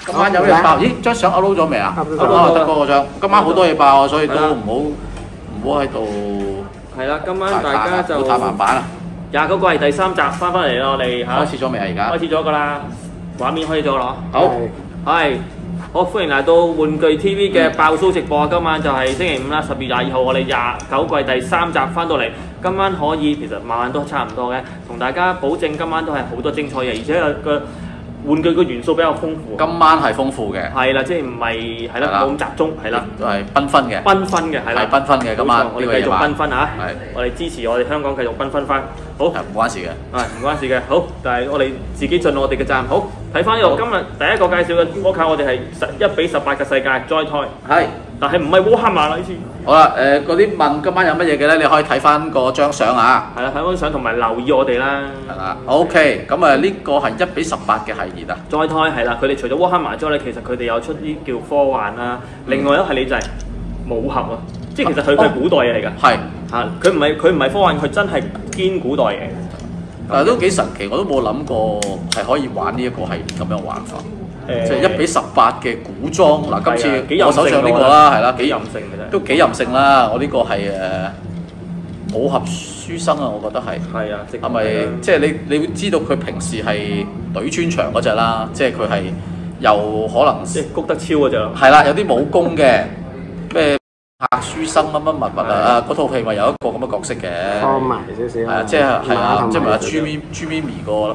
今晚有嘢爆，咦？張相 upload 咗未啊？得嗰個張。今晚好多嘢爆啊，所以都唔好喺度。 係啦，今晚大家就太慢版啦。 29季第3集翻嚟啦，我哋嚇。 開始咗未啊？而家開始咗㗎啦，畫面開始咗咯。 好， 係。好，歡迎嚟到玩具 TV 嘅爆 show 直播。今晚就係星期五啦，10月22號，我哋29季第3集翻到嚟。今晚可以其實晚晚都差唔多嘅，同大家保證今晚都係好多精彩嘢，而且個玩具個元素比較豐富。 今晚係豐富嘅。 係啦，即係唔係係啦，冇咁集中，係啦， 係繽紛嘅。 繽紛嘅係啦， 係繽紛嘅今晚。 我哋繼續繽紛啊！ 係， 我哋支持我哋香港繼續繽紛翻。好， 唔關事嘅。 係唔關事嘅。好，但係我哋自己盡我哋嘅責任。好，睇翻呢度，今日第一個介紹嘅波卡，我哋係1比18嘅世界災胎。係，但係唔係 Warhammer 啦呢次。好啦， 嗰啲問今晚有乜嘢嘅咧？你可以睇翻嗰張相啊。 係啦，睇翻相同埋留意我哋啦。 係啦 ，OK， 咁呢個係1比18嘅系列啊。 災胎係啦，佢哋除咗 Warhammer 之外咧，其實佢哋有出啲叫科幻啦。另外一系列就係武俠啊，即係其實佢係古代嘢嚟㗎。係嚇，佢唔係科幻，佢真係堅古代嘢。 都幾神奇，我都冇諗過係可以玩呢一個系列咁樣玩法。即係1比18嘅古裝嗱，今次我手上呢個啦，係啦，幾任性嘅啫，都幾任性啦。我呢個係武俠書生啊，我覺得係。係啊，係咪即係你會知道佢平時係對穿牆嗰隻啦？即係佢係又可能即係谷德超嗰隻咯。 係啦，有啲武功嘅咩？拍書生乜物啊！嗰套戲咪有一個咁嘅角色嘅， 放埋少少。 係啊，即係咪阿朱咪咪個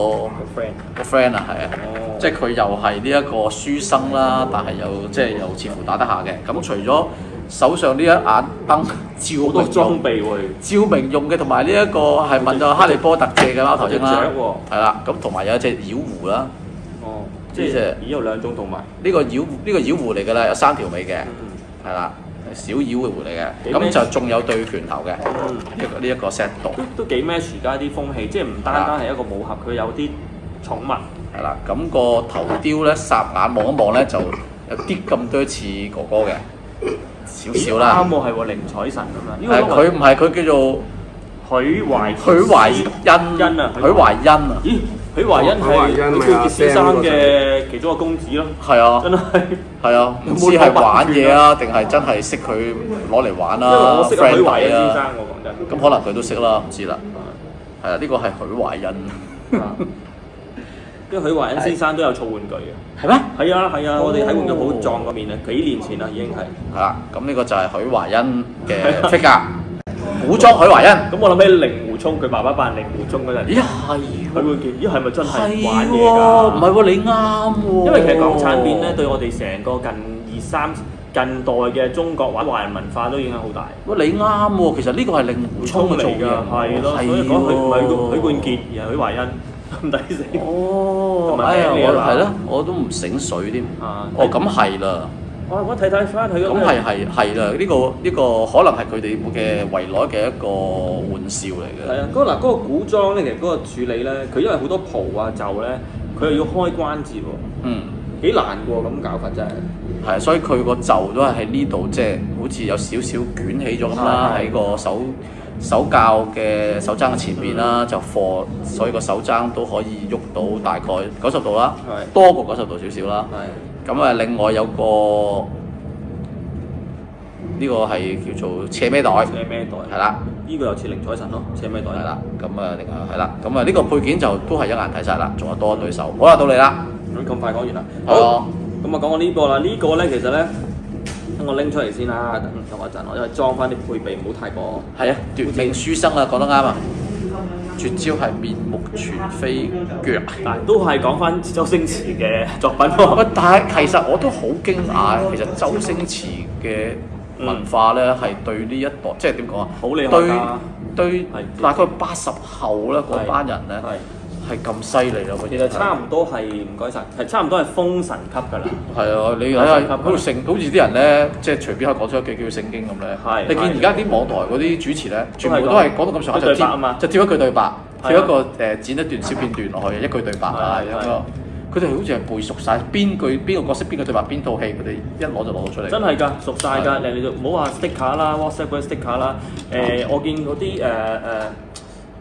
friend 啊，係啊，即係佢又係呢一個書生啦，但係又即係又似乎打得下嘅。咁除咗手上呢一眼燈照明裝備喎， 照明用嘅，同埋呢一個係問咗哈利波特借嘅貓頭鷹啦，係啦，咁同埋有一隻妖狐啦。 哦，即係有2種動物。呢個妖狐嚟㗎啦，有3條尾嘅，係啦。小妖嘅狐嚟嘅，咁就仲有對拳頭嘅，呢一個 set 度都幾 match 而家啲風氣，即係唔單單係一個武俠，佢有啲寵物係啦。咁個頭雕咧，霎眼望一望咧，就有啲咁多似哥哥嘅少少啦。 啱喎，係喎，寧采臣咁啊！ 佢唔係，佢叫做許懷欣啊，許懷欣啊。咦？ 許懷欣係許冠傑先生嘅其中一個公子咯。係啊，真係係啊，唔知係玩嘢啊，定係真係識佢攞嚟玩啦。 因為我識許懷欣先生，我講真。 咁可能佢都識啦，唔知啦。係啊，呢個係許懷欣。 因為許懷欣先生都有儲玩具嘅。 係咩？ 係啊係啊，我哋喺玩具鋪撞過面啊，幾年前啦已經係。 係啦，咁呢個就係許懷欣嘅 figure。古裝許懷欣， 咁我諗起令狐沖，佢爸爸扮令狐沖嗰陣， 咦係許冠傑，咦係咪真係玩嘢㗎？唔係喎，你啱喎。 因為其實港產片咧，對我哋成個近代嘅中國或者華人文化都影響好大。 喂，你啱喎，其實呢個係令狐沖嚟㗎， 係咯，所以講佢唔係許冠傑，而係許懷欣，咁抵死。 哦，哎呀，我係咯，我都唔醒水添。哦，咁係啦。 我睇翻佢咁係啦，呢個可能係佢哋嘅圍內嘅一個玩笑嚟嘅。 係啊，嗰個古裝咧，其實嗰個處理咧，佢因為好多袍啊袖咧，佢又要開關節喎。幾難喎，咁搞法真係。係啊， 所以佢個袖都係喺呢度，即係好似有少少捲起咗咁啦，喺個手教嘅手踭嘅前面啦，就所以個手踭都可以喐到大概90度啦，多過90度少少啦。咁另外有個呢個係叫做斜孭袋，係啦， 呢個又似寧采臣咯，斜孭袋係啦。咁另外係啦，咁呢個配件就都係一眼睇晒啦，仲有多一對手。好啦，到你啦。 咁快講完啦。好，咁講我呢個啦，呢個咧其實咧，等我拎出嚟先啦，等我一陣，我因為裝翻啲配備，唔好太過。係啊，奪命書生啊，講得啱啊！絕招係面目全非腳， 但都係講翻周星馳嘅作品喎。 但係其實我都好驚訝，其實周星馳嘅文化咧係對呢一代，即係點講啊？ 好厲害對大概80後咧嗰班人咧係咁犀利咯。 其實差唔多係唔該晒，係差唔多係封神級㗎啦。 係啊，你睇下嗰度聖，好似啲人咧，即係隨便可以講出一句叫聖經咁咧。係。你見而家啲網台嗰啲主持咧，全部都係講到咁上下就跳一句對白，跳一個剪一段小片段落去，一句對白啊咁樣。佢哋好似係背熟晒邊個角色邊個對白邊套戲，佢哋一攞就攞到出嚟。 真係㗎，熟晒㗎。你就唔好話 sticker 啦 ，WhatsApp 嗰啲 sticker 啦。我見嗰啲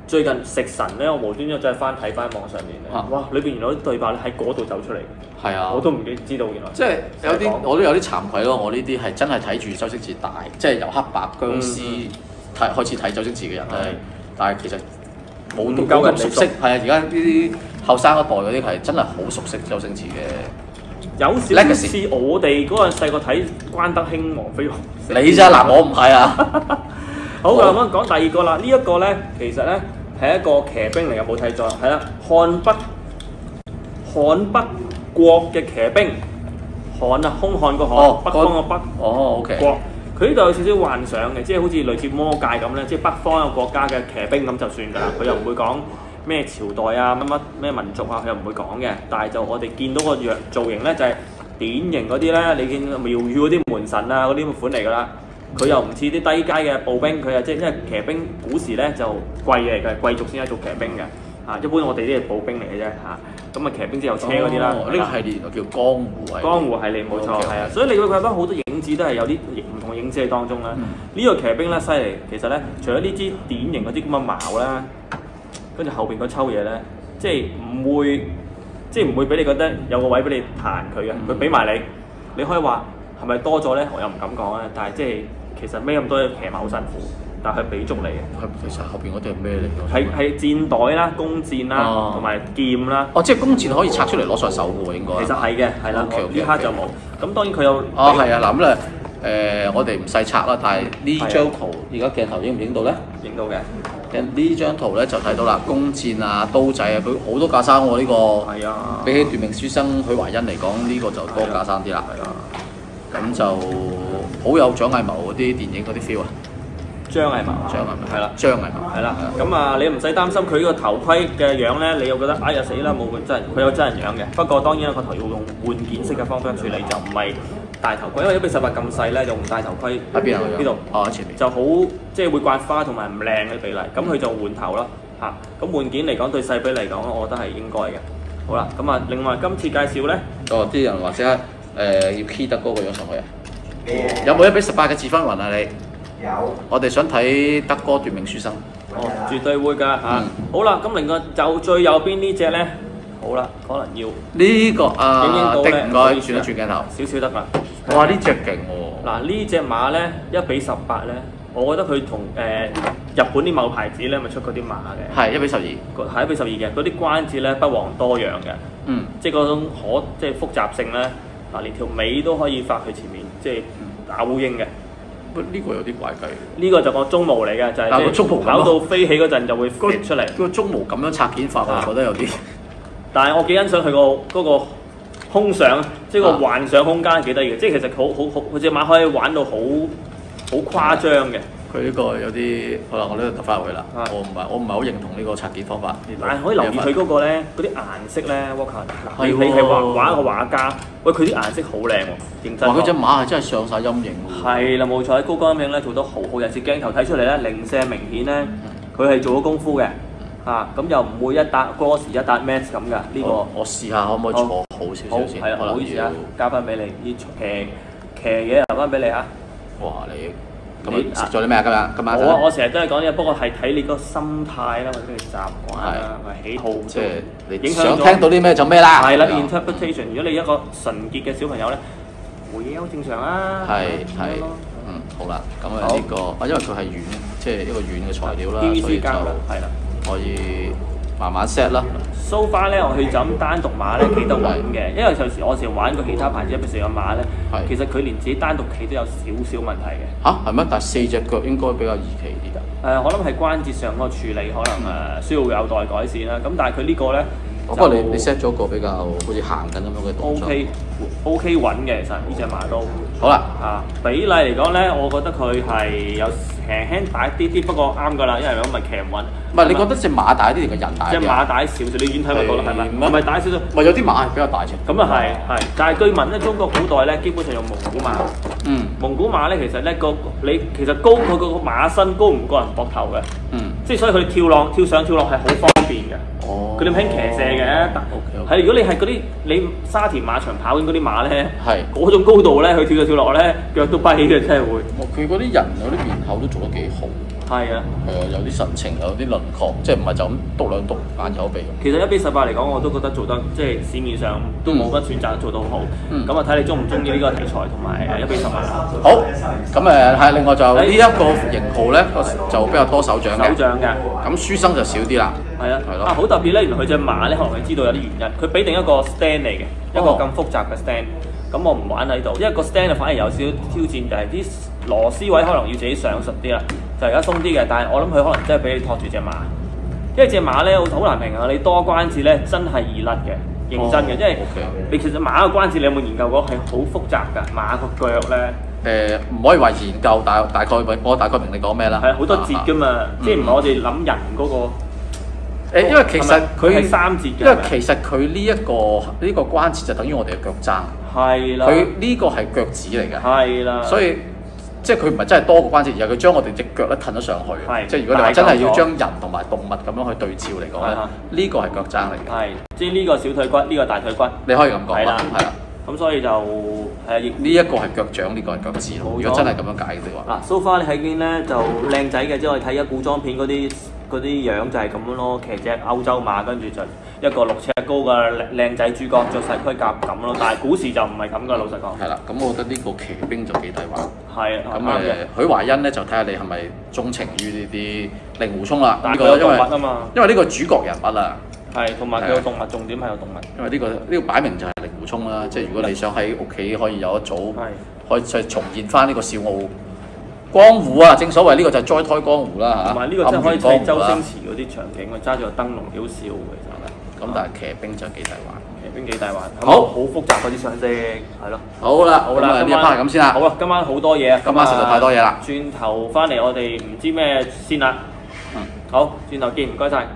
最近食神咧，我無端端再翻睇翻網上面咧，哇！裏邊原來啲對白咧喺嗰度走出嚟。係啊，我都唔知道原來。 即係有啲我都有啲慚愧咯，我呢啲係真係睇住周星馳大，即係由黑白僵屍開始睇周星馳嘅人咧，但係其實冇咁熟悉。係啊，而家呢啲後生一代嗰啲係真係好熟悉周星馳嘅。 有少少似我哋嗰陣細個睇關德興、黃飛鴻。 你啫嗱，我唔係啊。 好嘅，咁講第二個啦。呢一個咧，其實咧係一個騎兵嚟嘅，冇睇錯。係啦，漢北國嘅騎兵，漢啊，兇悍個漢，北方個北。 哦，OK。 國，佢呢度有少少幻想嘅，即係好似類似魔界咁咧，即係北方一個國家嘅騎兵咁就算㗎啦。佢又唔會講咩朝代啊、乜咩民族啊，佢又唔會講嘅。但係就我哋見到個樣造型咧，就係典型嗰啲咧，你見廟宇嗰啲門神啊嗰啲咁款嚟㗎啦。佢又唔似啲低階嘅步兵，佢啊即係因為騎兵古時咧就貴嚟嘅，貴族先係做騎兵嘅。啊，一般我哋啲係步兵嚟嘅啫嚇。咁啊騎兵即係有車嗰啲啦。 呢個系列叫江湖啊。 江湖系列冇錯，係啊。所以你會睇翻好多影子都係有啲唔同嘅影子喺當中啦。呢個騎兵咧犀利，其實咧除咗呢支典型嗰啲咁嘅矛啦，跟住後邊嗰抽嘢咧，即係唔會俾你覺得有個位俾你彈佢嘅，佢俾埋你，你可以話係咪多咗咧？我又唔敢講咧，但係即係。其實孭咁多嘢騎馬好辛苦，但係佢俾足你嘅。 其實後邊嗰啲係咩嚟㗎？ 係箭袋啦、弓箭啦，同埋劍啦。 哦，即係弓箭可以拆出嚟攞上手嘅喎，應該。 其實係嘅，係啦。呢刻就冇。咁當然佢有。 係啊，嗱咁咧，我哋唔細拆啦，但係呢張圖而家鏡頭影唔影到咧？ 影到嘅。 呢張圖咧就睇到啦，弓箭啊、刀仔啊，佢好多架生喎呢個。係啊。比起奪命書生許懷欣嚟講，呢個就多架生啲啦。係啊。咁就好有蔣藝謀嗰啲電影嗰啲 feel 啊！ 張藝謀係啦， 張藝謀係啦。 咁啊，你唔使擔心佢呢個頭盔嘅樣咧，你又覺得哎呀死啦，冇佢有真人樣嘅。不過當然個頭要用換件式嘅方法處理，就唔係戴頭盔，因為1比18咁細咧，就唔戴頭盔。喺邊啊？呢度喺前面就好，即係會刮花同埋唔靚嘅比例。咁佢就換頭啦嚇。咁換件嚟講，對細比嚟講，我覺得係應該嘅。好啦，咁啊，另外今次介紹咧， 啲人或者要 key 得嗰個樣上去啊！有冇1比18嘅自分雲啊？你有。我哋想睇德哥奪命書生。 哦，絕對會㗎嚇。好啦，咁另外就最右邊呢隻咧，好啦，可能要呢個啊，的唔該，轉一轉鏡頭， 少少得啦。 哇！呢隻勁喎。 嗱，呢隻馬咧1比18咧，我覺得佢同日本啲某牌子咧咪出嗰啲馬嘅。 係1比12。 係1比12嘅，嗰啲關節咧不遑多讓嘅。即係嗰種即係複雜性咧。嗱，連條尾都可以發去前面，即係打烏蠅嘅。 呢個有啲怪計。呢個就個鬃毛嚟嘅，就係即係搞到飛起嗰陣就會飛出嚟。 個鬃毛咁樣拆件法，我覺得有啲。 但係我幾欣賞佢嗰個空想，即係個幻想空間幾得意嘅。即係其實佢隻馬可以玩到好誇張嘅。佢呢個有啲，好啦，我呢度揼翻入去啦。我唔係好認同呢個拆件方法。 但係可以留意佢嗰個咧，嗰啲顏色咧 ，Walker， 你係畫一個畫家，喂，佢啲顏色好靚喎，認真。 佢隻馬係真係上晒陰影喎。 係啦，冇錯，喺高光影咧做得好好，尤其是鏡頭睇出嚟咧，零舍明顯咧，佢係做咗功夫嘅。咁又唔會一笪 gloss 一笪 matte 咁㗎。呢個我試下可唔可以坐好少少先？ 係啊，唔好意思啊，交翻俾你，啲騎嘢留翻俾你啊。 哇！你〜咁食咗啲咩啊？今晚我成日都係講嘢，不過係睇你個心態啦，或者你習慣啦，或者喜好， 即係你想聽到啲咩就咩啦。 係啦 ，interpretation。如果你一個純潔嘅小朋友咧，回嘢好正常啦。 係，好啦，咁啊呢個因為佢係軟，即係一個軟嘅材料啦，所以就係啦，可以慢慢 set 啦。 So far 咧，我去就咁單獨馬咧企得穩嘅，因為有時我成日玩過其他牌子1比4嘅馬咧，其實佢連自己單獨企都有少少問題嘅。係咩？但係4隻腳應該比較易企啲㗎。 我諗係關節上嗰個處理可能需要有待改善啦。咁但係佢呢個咧， 不過你 set 咗個比較好似行緊咁樣嘅動作。 OK 穩嘅，其實呢隻馬都好啦。 比例嚟講咧，我覺得佢係有輕大啲啲，不過啱㗎啦，因為咁咪騎唔穩。 唔係，你覺得隻馬大啲定個人大啲？ 隻馬大少少，你遠睇咪覺得係咪？唔係大少少。 咪有啲馬係比較大隻。 咁啊係，但係據聞咧，中國古代咧基本上用蒙古馬。蒙古馬咧其實咧你其實高佢個馬身高唔過人膊頭嘅。即係所以佢跳上跳落係好方便嘅。佢哋唔興騎射嘅。係如果你係嗰啲你沙田馬場跑緊嗰啲馬咧，嗰種高度咧，佢跳上跳落咧，腳都跛嘅真係會。 佢嗰啲人嗰啲面口都做得幾好。 係啊， 有啲神情，有啲輪廓，即係唔係就咁篤兩篤眼耳口鼻。 其實1比18嚟講，我都覺得做得即係市面上都冇乜選擇做到好。咁啊睇你中唔中意呢個題材同埋1比18。 好，咁係另外就呢一個型號咧，就比較多手掌嘅。咁書生就少啲啦。 係啊，係咯。好特別咧，原來佢隻馬咧，可能你知道有啲原因，佢俾定一個 stand 嚟嘅，一個咁複雜嘅 stand。咁我唔玩喺度，因為個 stand 反而有少少挑戰，就係啲螺絲位可能要自己上實啲啦。就而家鬆啲嘅，但係我諗佢可能真係俾你托住隻馬，因為隻馬咧好難平衡，你多關節咧真係易甩嘅，認真嘅，因為你其實馬嘅關節你有冇研究過係好複雜㗎，馬個腳咧唔可以話研究，大概我大概明你講咩啦。 係好多節㗎嘛，即係唔係我哋諗人嗰個因為其實佢係3節嘅， 因為其實佢呢個關節就等於我哋嘅腳踭， 係啦， 佢呢個係腳趾嚟嘅， 係啦， 所以。即係佢唔係真係多個關節，而係佢將我哋隻腳咧褪咗上去。即係如果你話真係要將人同埋動物咁樣去對照嚟講咧，呢個係腳踭嚟嘅。係，即係呢個小腿骨，呢個大腿骨。你可以咁講啦，係啦。咁所以就呢一個係腳掌，呢個係腳趾。如果真係咁樣解嘅話， 嗱，so far你睇見咧就靚仔嘅，即係我哋睇一古裝片嗰啲樣就係咁樣咯，騎隻歐洲馬，跟住就一個6尺高嘅靚仔主角着細盔甲咁咯。但係古時就唔係咁噶，老實講。係啦， 咁我覺得呢個騎兵就幾抵玩。 係咁許懷欣咧就睇下你係咪鍾情於呢啲令狐沖啦。 但係佢有動物啊嘛。 因為呢個主角人物啊。 係，同埋佢有動物，重點係有動物。 因為呢個擺明就係令狐沖啦，即係如果你想喺屋企可以有一組，可以再重現翻呢個笑傲江湖啊！正所謂呢個就係災胎江湖啦嚇。 同埋呢個真係可以睇周星馳嗰啲場景，佢揸住個燈籠幾好笑嘅其實。 咁但係騎兵就幾大玩。 騎兵幾大玩。好複雜嗰啲相式，係咯。 好啦，呢一 part 係咁先啦。 好啦，今晚好多嘢啊！ 今晚實在太多嘢啦。 轉頭翻嚟我哋唔知咩先啦。好，轉頭見，唔該晒。